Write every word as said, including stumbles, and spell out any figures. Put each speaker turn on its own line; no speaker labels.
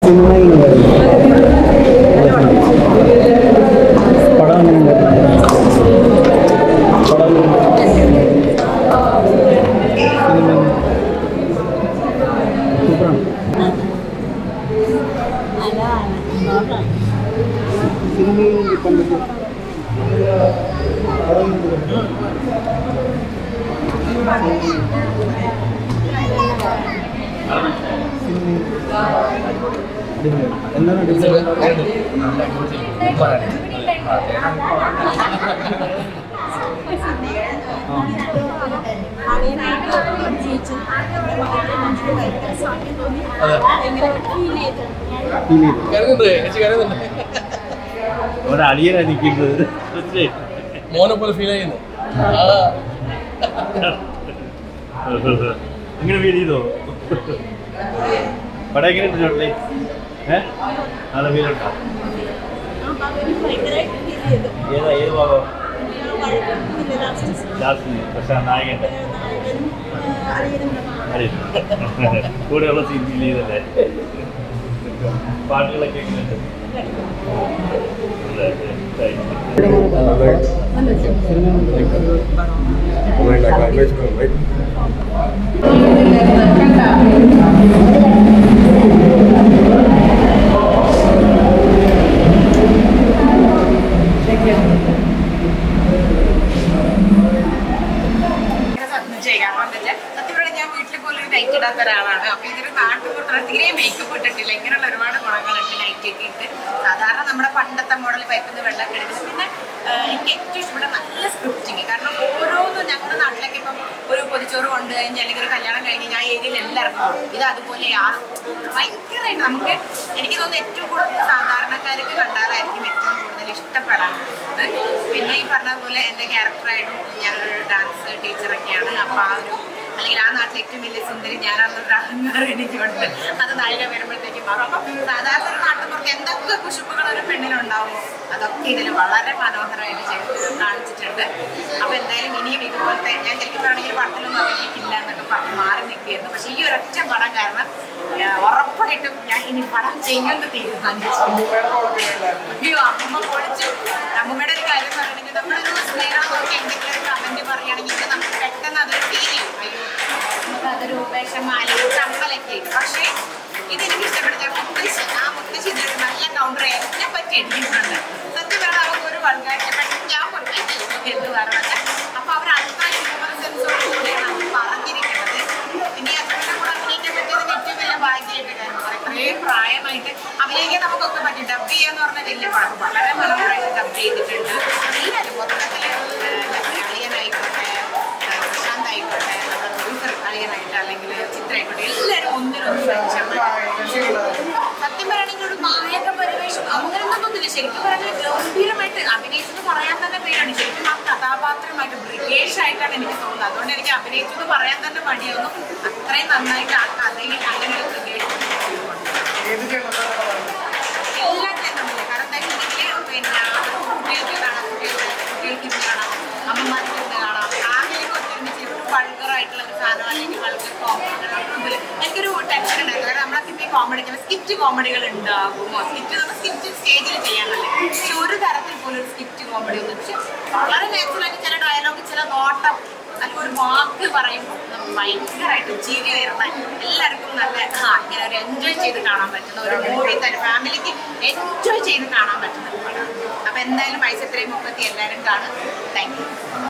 ഒരളിയനാ നിൽക്കുന്നത്
മോനെ പോലെ ഫീൽ ചെയ്യുന്നു.
ഇങ്ങനെ ഫീൽ ചെയ്തോ? പടം എങ്ങനെയുണ്ട് ചോട്ടിലെ? ഏഹ് നല്ല ഫീലുണ്ടോ? ഏതാ ഏത് ഭാഗം? ലാസ്റ്റ് പക്ഷെ നായകൻ കൂടെയുള്ള സീൻ ഫീൽ ചെയ്തല്ലേ? പാട്ടുകളൊക്കെ എങ്ങനെയുണ്ട്?
ഇടാത്ത ഒരാളാണ്. അപ്പൊ ഇതൊരു നാട്ടുപുറത്ത് തീരെ മേക്കപ്പ് ഇട്ടിട്ടില്ല. ഇങ്ങനെയുള്ള ഒരുപാട് ഗുണങ്ങളുണ്ട് നൈറ്റൊക്കെ ഇട്ട്. സാധാരണ നമ്മുടെ പണ്ടത്തെ മോഡൽ പൈപ്പിന്ന് വെള്ളം എടുക്കുന്നത്. പിന്നെ എനിക്ക് ഏറ്റവും ഇഷ്ടപ്പെട്ട നല്ല സ്ക്രിപ്റ്റിങ്. കാരണം ഓരോന്നും ഞങ്ങളുടെ നാട്ടിലൊക്കെ ഇപ്പം ഒരു പൊതിച്ചോറ് കൊണ്ട് കഴിഞ്ഞാൽ അല്ലെങ്കിൽ ഒരു കല്യാണം കഴിഞ്ഞ് ഞാൻ ഏരിയയിൽ എല്ലാവർക്കും പോകും. ഇത് അതുപോലെയാണ്. ഭയങ്കരമായിട്ട് നമുക്ക് എനിക്ക് തോന്നുന്നു ഏറ്റവും കൂടുതൽ സാധാരണക്കാർക്ക് കണ്ടാലായിരിക്കും ഏറ്റവും കൂടുതൽ ഇഷ്ടപ്പെടാറുള്ളത്. പിന്നെ ഈ പറഞ്ഞതുപോലെ എൻ്റെ ക്യാരക്ടറായിട്ടും ഞാനൊരു ഡാൻസ് ടീച്ചറൊക്കെയാണ്. അപ്പോൾ ആ ഒരു അല്ലെങ്കിൽ ആ നാട്ടിൽ ഏറ്റവും വലിയ സുന്ദരി ഞാനാണെന്നൊരു അഹങ്കാരം എനിക്കുണ്ട്. അത് നായിക വരുമ്പോഴത്തേക്കും മാറും. അപ്പം സാധാരണ ഒരു നാട്ടുപുറത്ത് എന്തൊക്കെ കുശുമ്പുകൾ ഒരു പെണ്ണിനുണ്ടാവുമോ അതൊക്കെ ഇതിൽ വളരെ മനോഹരമായിട്ട് ചെയ്ത് കാണിച്ചിട്ടുണ്ട്. അപ്പോൾ എന്തായാലും ഇനിയും ഇതുപോലത്തെ ഞാൻ ശരിക്കുമ്പോഴാണെങ്കിൽ പടത്തിലൊന്നും അഭിനയിക്കില്ല എന്നൊക്കെ പറഞ്ഞ് മാറി നിൽക്കുകയായിരുന്നു. പക്ഷേ ഈ ഒരൊറ്റ പടം കാരണം ഉറപ്പായിട്ടും ഞാൻ ഇനി പടം ചെയ്യുമെന്ന് തീരുമാനിച്ചു. അയ്യോ അമ്മമ്മ പൊളിച്ചു. അമ്മമ്മയുടെ ഒരു കാര്യം പറയണമെങ്കിൽ നമ്മളൊരു സ്നേഹം നോക്കി എന്തെങ്കിലും ഒരു കമന്റ് പറയുകയാണെങ്കിൽ നമുക്ക് പെട്ടെന്ന് അതൊരു ഫീൽ ചെയ്യും. അയ്യോ നമുക്ക് അതൊരു വിഷമാല കമ്മലൊക്കെ ആയിട്ട്. പക്ഷേ ഇതെനിക്ക് ഇഷ്ടപ്പെടുന്ന മുത്തശ്ശി ആ മുത്തശ്ശി ഇതൊരു നല്ല കൗണ്ടർ എന്നെ പറ്റി എടുക്കുന്നുണ്ട്. സത്യം പറഞ്ഞാൽ അവർക്ക് ഒരു വൾഗാരിറ്റി പെട്ടെന്ന് ഞാൻ പൊട്ടി എന്ന് പറഞ്ഞത്. അപ്പൊ അവർ അത്ര ഹ്യൂമർ സെൻസോട് കൂടിയാണ് അവർ പറഞ്ഞിരിക്കുന്നത്. ഇനി അതിന്റെ കൂടെ അഭിനയിക്കാൻ പറ്റിയതിന് ഏറ്റവും വലിയ ഭാഗ്യമായിട്ട് കാര്യം പറയാം. ഇത്രയും പ്രായമായിട്ട് അഭിനയിക്കാൻ നമുക്കൊക്കെ പറ്റും. ഡബ് ചെയ്യാന്ന് പറഞ്ഞ വലിയ പടം വളരെ മനോഹരമായിട്ട് ഡബ് ചെയ്തിട്ടുണ്ട്. എല്ലാവരും മൊത്തത്തില് അളിയനായിക്കോട്ടെ പ്രശാന്ത് ആയിക്കോട്ടെ നമ്മുടെ പ്രൊഡ്യൂസർ അളിയനായിട്ട് അല്ലെങ്കിൽ ചിത്രമായിക്കോട്ടെ എല്ലാവരും ഒന്നിനൊന്നും സത്യം പറയുകയാണെങ്കിൽ ഒരു നായക പരിവേഷം അങ്ങനെയൊന്നുമില്ല. ശരിക്കും പറഞ്ഞാൽ ഗംഭീരമായിട്ട് അഭിനയിച്ചെന്ന് പറയാൻ തന്നെ പേരാണ്. ശരിക്കും ആ കഥാപാത്രമായിട്ട് ബ്രിഗേഷ് ആയിട്ടാണ് എനിക്ക് തോന്നുന്നത്. അതുകൊണ്ട് എനിക്ക് അഭിനയിച്ചെന്ന് പറയാൻ തന്നെ മടിയൊന്നും. അത്രയും നന്നായിട്ട് ആ കഥയിൽ അങ്ങനെ ഒരു ബ്രിഗേഷ് എല്ലാം തന്നില്ല. കാരണം എന്താ വെച്ചിട്ടുണ്ടെങ്കിൽ പിന്നെ കുട്ടികൾക്ക് കാണാം, കുട്ടികൾക്ക് കുട്ടികൾക്ക് ഇരുന്ന് കാണാം, അമ്മമാർക്ക് ഇരുന്ന് കാണാം. ആകെയൊക്കെ ഒത്തിരിച്ച് ഒരു വൾഗറായിട്ടുള്ള ഒരു സാധനം അല്ലെങ്കിൽ വൾഗർ കോമഡികൾ എനിക്കൊരു ടെൻഷൻ ഉണ്ടായിരുന്നു. കാരണം നമ്മളൊക്കെ ഇപ്പോൾ കോമഡി സ്കിറ്റ് കോമഡികൾ ഉണ്ടാകുമോ? സ്കിറ്റ് നമ്മൾ സ്കിറ്റ് സ്റ്റേജിൽ ചെയ്യാനല്ലേ. പക്ഷെ ഒരു തരത്തിൽ പോലും ഒരു സ്കിറ്റ് കോമഡി ഒന്നും. പക്ഷെ വളരെ നാച്ചുറലായിട്ട് ചില ഡയലോഗ് ചില നോട്ടം അല്ലെങ്കിൽ ഒരു വാക്ക് പറയുമ്പോൾ നമുക്ക് ഭയങ്കരമായിട്ട് ചിരി വരുന്ന എല്ലാവർക്കും നല്ല ആ ഇങ്ങനെ ഒരു എൻജോയ് ചെയ്ത് കാണാൻ പറ്റുന്ന ഒരു മൂവി തന്നെ ഫാമിലിക്ക് എൻജോയ് ചെയ്ത് കാണാൻ പറ്റുന്ന ഒരു പടം. അപ്പം എന്തായാലും വയസ്സ് എത്രയും മുപ്പത്തി എല്ലാവരും കാണും. Thank U.